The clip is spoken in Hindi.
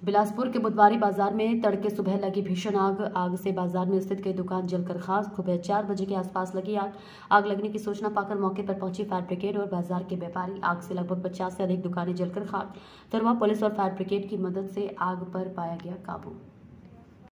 बिलासपुर के बुधवारी बाजार में तड़के सुबह लगी भीषण आग से बाजार में स्थित कई दुकान जलकर खाक। सुबह 4 बजे के आसपास लगी आग लगने की सूचना पाकर मौके पर पहुंची फायर ब्रिगेड और बाजार के व्यापारी। आग से लगभग 50 से अधिक दुकानें जलकर खाक। तरुआ पुलिस और फायर ब्रिगेड की मदद से आग पर पाया गया काबू।